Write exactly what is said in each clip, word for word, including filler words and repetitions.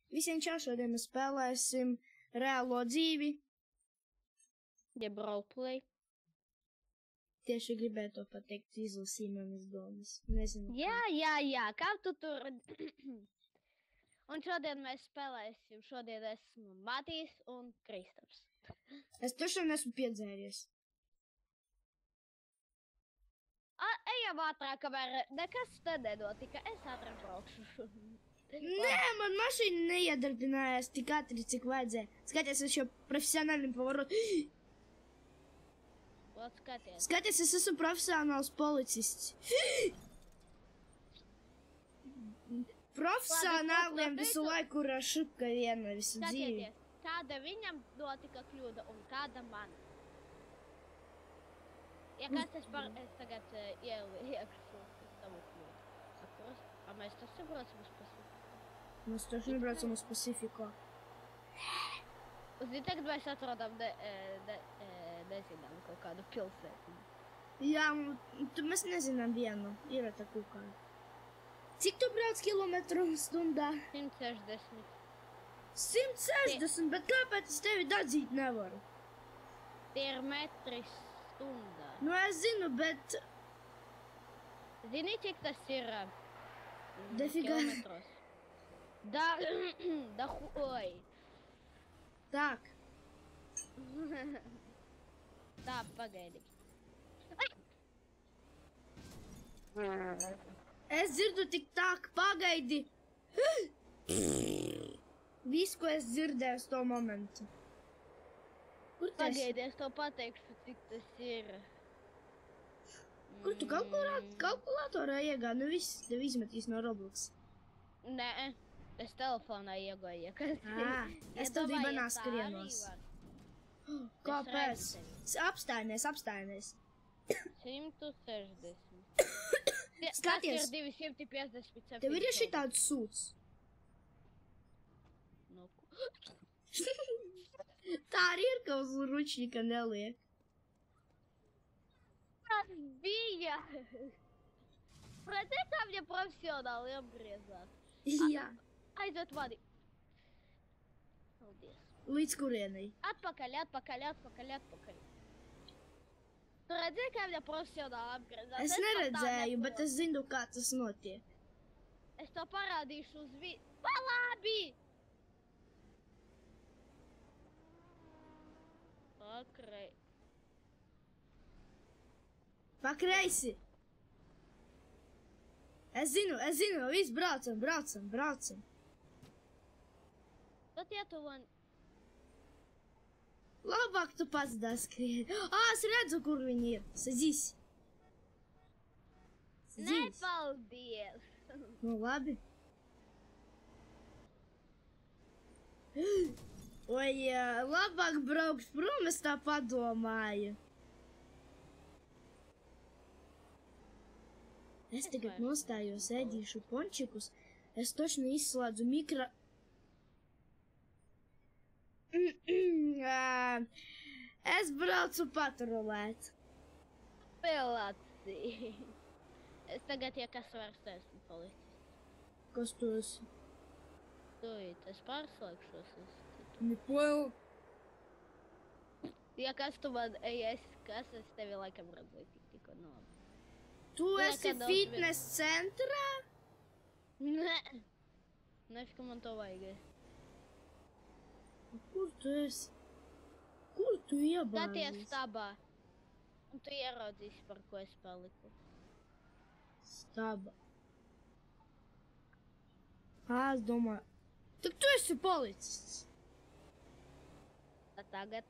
Visiem čau, šodien mēs spēlēsim reālo dzīvi. Jeb roleplay. Tieši gribēju to pateikt, izlasīju manas domas. Nezinu. Jā, jā, jā, kā tu tur... Un šodien mēs spēlēsim. Šodien esmu Matīs un Kristaps. Es tiešām esmu piedzēries. A, ejam ātrāk, kamēr nekas te nenotika. Es ātrāk braukšu. Nē, man mašīna neiedarbinājās tik ātri, cik vajadzēja. Skaties, es jau profesionālim pavarotu. Ot, skaties. Skaties, es esmu profesionāls policists. Profesionāliem visu laiku rašu, ka viena visu dzīvi. Skatieties, kāda viņam notika kļūda un kāda man. Ja kas es par... Es tagad iekšu tavu kļūdu. Sapros? A mēs tas sabraucam uz Pacifiku? Mēs taču nebraucam uz Pacifiku. Zini, tagad mēs atrodam, ne, ne, nezinām kaut kādu pilsētu. Jā, tu mēs nezinām vienu. Ir tā kaut kāda. Cik tu brauc kilometru stundā? simt sešdesmit. simt sešdesmit, bet kāpēc es tevi dadzīt nevaru? Tie ir metri stundā. Nu, es zinu, bet... Zini, cik tas ir Defigā. kilometros? Da... Da oj. Tak. Tā, pagaidi. Es dzirdu tik tak, pagaidi. Visu, ko es dzirdēju uz to momentu. Kur tas? Pagaidi, es to pateikšu, cik tas ir. Kur tu kalkulāt, kalkulatorā iegā? Nu viss tev izmetīs no Roblox. Nē, es telefonā iegāju. Ā, es tev dibanā skrienos. Kāpēc? Apstājies, apstājies. simt sešdesmit. Skaties. Tas ir divi simti piecdesmit septiņi. Tev ir ja šitāds sūds? Nu, Tā arī ir, ka uz ručņika neliek. tas bija! Redzēji, kā viņa profesionāli apgriezās. Jā. Aiziet mani. Paldies. Līdz kurienei? Atpakaļ, atpakaļ, atpakaļ, atpakaļ. Tu redzēji, kā viņa profesionāli apgriezās? Es neredzēju, bet es zinu, kā tas notiek. Es to parādīšu uz vi... Pa labi! Pakrei. Pa kreisi. Es zinu, es zinu, viss braucam, braucam, braucam. Tad ja tu man... Labāk tu pats daskrien. Ā, es redzu, kur viņi ir. Sazīs. Nepaldies! Nu, labi. Oi, labāk braukt prom, es tā padomāju. Es tagad nostājos, ēdīšu pončikus. Es točno izslēdzu mikro... Es braucu patrulēt. Pelāci. Es tagad, ja kas vairs esmu policists. Kas tu esi? Tuīt, es pārslēgšos uz citu. Nepoju. Ja kas tu man, ja es, kas es tevi laikam redzēju tik tikko no. Tu esi fitness centrā? Nē. Nefika man to vajag. Kur tu esi? Kur tu iebāries? Skaties stabā. Un tu ieraudzīsi, par ko es paliku. Staba. Ā, es domāju. Tak tu esi policists. A tagad?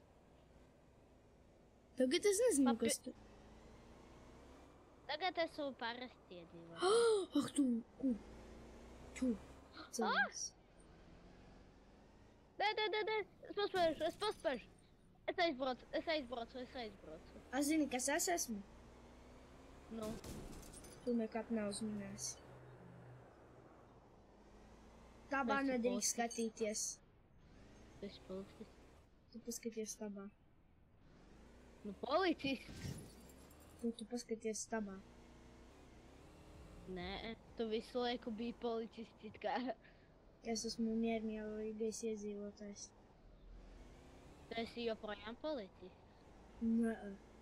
Tagad es nezinu, Papi... kas tu... Tagad esmu parasti iedzīvot. Ak, tu, kur? Tu, cilvēks. Nē, nē, nē, nē, es paspēšu, es paspēšu. Es aizbraucu, es aizbraucu, es aizbraucu. A, zini, kas es esmu? Nu. Tu nekad neuzminēsi. Tabā Es nedrīkst skatīties. Tu esi policists. Tu paskaties tabā. Nu, policists. Tu, tu paskaties tabā. Nē, tu visu laiku biji policists it kā. Es esmu miermīlīgais iedzīvotājs. Tu esi joprojām policists. Nē.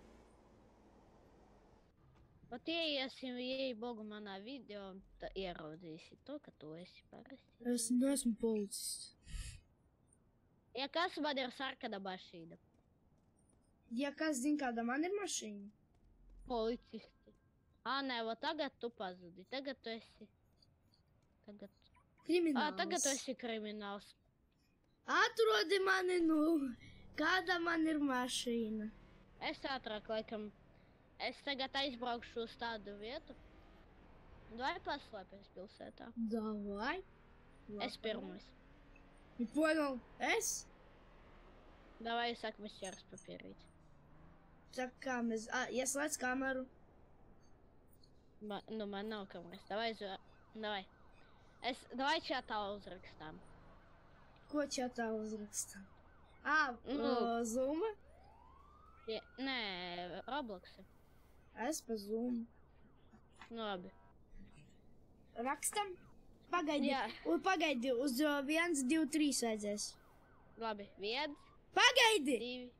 Pat ieiesim, ieej Bogu manā video un ieraudzīsi to, ka tu esi parasts. Es neesmu policists. Ja kas man ir sarkana mašīna? Ja kas zina, kāda man ir mašīna? Policisti. Ā, nē, va tagad tu pazudi. Tagad tu esi... Tagad... Krimināls. Ā, tagad tu esi krimināls. Atrodi mani, nu. Kāda man ir mašīna? Es ātrāk, laikam... Es tagad aizbraukšu uz tādu vietu. Vai paslēpies pilsētā? Davai. Es pirmais. Poņol, es? Davai, saka, mēs ķeras papierīt. Saka, kā mēs... A, ieslēdz kameru. Ma, nu, man nav kameras. Davai, zva... Davai. Es... Davai čatā uzrakstām. Ko čatā uzrakstām? Ā, Nu. uh, Zuma? Ja, nē, Robloxi. Es pa Zoom. Nu, labi. Rakstam? Pagaidi. Jā. Un pagaidi, uz uh, viens, divi, trīs vajadzēs. Labi, viens, Pagaidi! divi.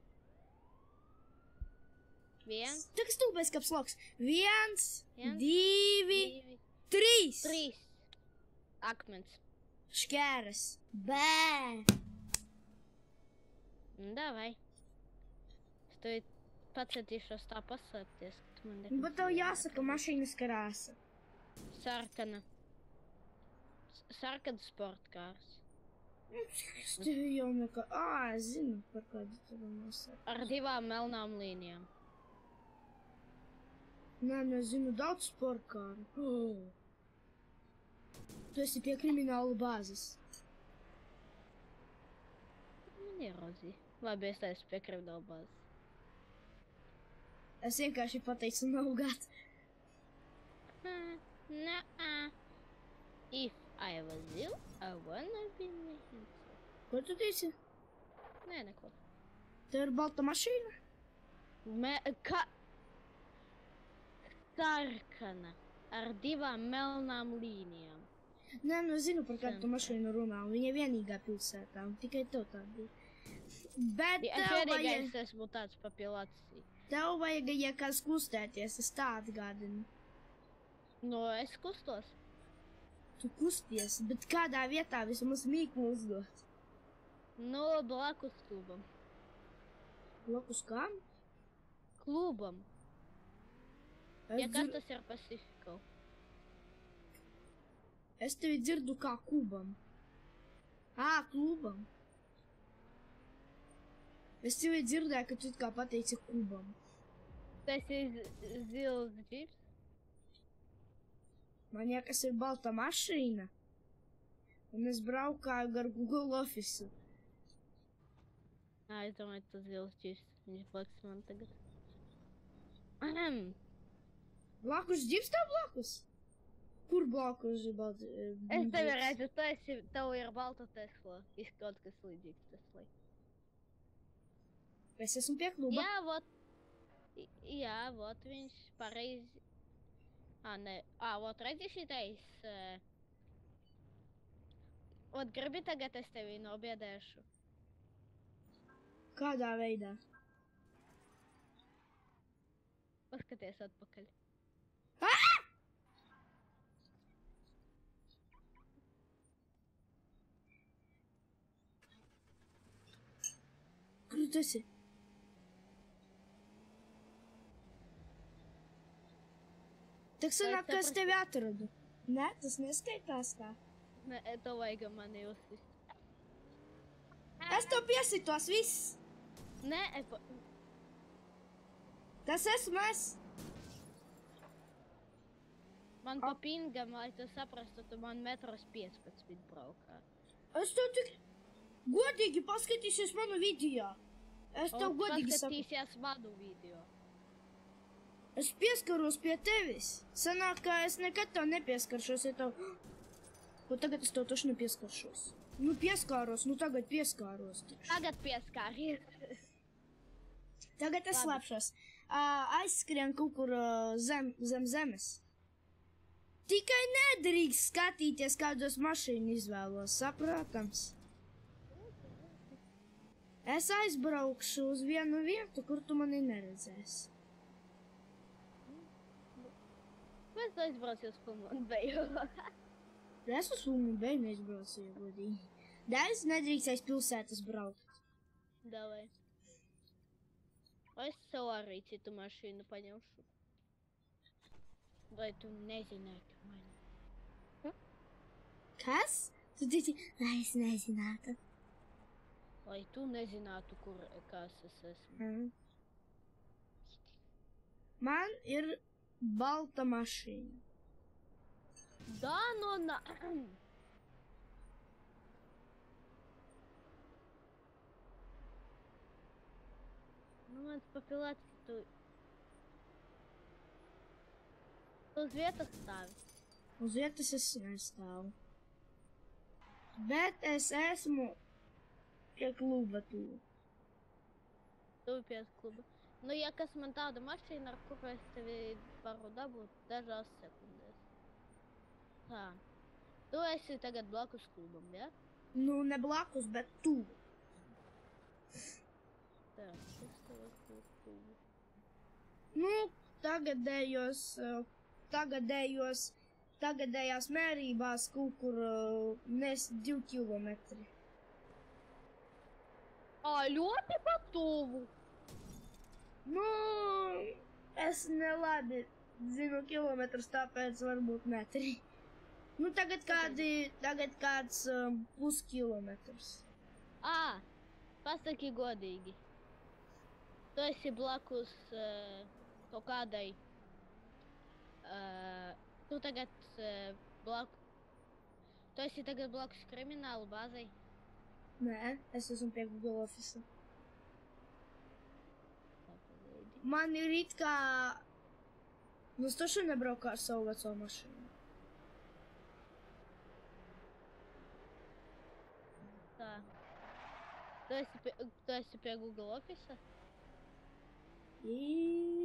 Viens, Tā kā stulbais kaps loks. Viens, Viens, divi, divi, trīs. trīs. Akmens. Škēras. Bē. Nu, davai. Es tev pacentīšos tā paslēpties, ka tu man Bet tev jāsaka mašīnas krāsa. Sarkana. S- Sarkana sportkārs. Es tev jau nekā... Ā, es zinu, par kādu tev nosaka. Ar divām melnām līnijām. Nē, nu es zinu daudz sportkāru. Oh. Tu esi pie krimināla bāzes. Man ierodzīja. Labi, es esmu pie krimināla bāzes. Es vienkārši pateicu naugat. Nā. If I was you, I wanna be me. Ko tu teici? Nē, neko. Tev ir balta mašīna? Me, ka... Sarkana. Ar divām melnām līnijām. Nē, nu es zinu, par kādu tu Sarkana. mašīnu runā. Un viņa vienīgā pilsētā. Un tikai tev tāda ir. Bet Es tev vajag, vienīgais esmu tāds papilācija. tev vajag, ja kas kustēties, es tā atgādinu. Nu, es kustos. Tu kusties, bet kādā vietā vismaz mīklu uzdot. Nu, blakus klubam. Blakus kam? Klubam. Es, Ja kas dzir... tas ir Pacifico? es tevi dzirdu kā kubam. Ā, klubam. Es tevi dzirdēju, ka tu it kā pateici kubam. Tas ir zils džips. Man jākas ir balta mašīna. Un es braukāju gar Google Office. Ā, es domāju, tas zils džips. Viņš blakus man tagad. Ahem. Blakus džips tev blakus? Kur blakus ir balta? e, Es tevi džips? redzu, tu esi, tev ir balta Tesla. Izskaut, kas līdzīgs Teslai. Es esmu pie kluba. Jā, vot. I- Jā, vot viņš pareizi. Ā, nē. Ā, vot redzi šitais. Uh... Vot gribi tagad es tevi nobiedēšu. Kādā veidā? Paskaties atpakaļ. Kur tu esi? Tak sanāk, ka es tevi atradu. Nē, tas neskaitās tā. Nē, tev vajag mani uzsist. Es tev piesitos viss. Nē, pa... Tas esmu es. man pa pingam, lai tu saprastu, tu man metros piecpadsmit braukā. Es tev tik godīgi paskatīsies manu video. Es tev Un godīgi saku. paskatīsies manu video. Es pieskaros pie tevis. Sanāk, ka es nekad tev nepieskaršos, ja tev... Un tagad es tev taču nepieskaršos. Nu, pieskāros, nu tagad pieskāros. taču. Tagad pieskāries. Tagad es Labi. slēpšos. Uh, aizskrien kaut kur uh, zem, zem zemes. Tikai nedrīkst skatīties, kādos mašīnu izvēlos, saprotams. Es aizbraukšu uz vienu vietu, kur tu mani neredzēsi. Mēs aizbraucu uz Fulmanu beju. Es uz Fulmanu beju neizbraucu, ja godīgi. Dēļ nedrīkst aiz pilsētas braukt. Davai. Es sev arī citu mašīnu paņemšu. Vai tu nezinātu mani? Kas? Tu teici, lai es nezinātu. Lai tu nezinātu, kur, kas es esmu. Mm. Man ir balta mašīna. Da, no, na... Nu, mans papilāts, tu... Tu uz vietas stāvi. Uz vietas es nestāvu. Bet es esmu pie kluba tuvu. Tu pie kluba. Nu, ja kas man tāda mašīna, ar kuru es tevi varu dabūt dažās sekundēs. Tā. Tu esi tagad blakus klubam, ja? Nu, ne blakus, bet tuvu. Tā, es tev esmu klubu. Nu, tagadējos, tagadējos, tagadējās mērībās kaut kur nes divi kilometri. Ā, ļoti patuvu! Nu, es nelabi zinu kilometrus, tāpēc varbūt metri. Nu, tagad kādi, tagad kāds um, puskilometrs. Ā, pasaki godīgi. Tu esi blakus uh, kaut kādai... Uh, tu tagad uh, blaku... Tu esi tagad blakus kriminālu bāzei? Nē, es esmu pie Google Office. Man ir it kā... Nu, es taču nebrauku ar savu veco mašīnu. Tā. Tu esi pie, tu esi pie Google Office? I...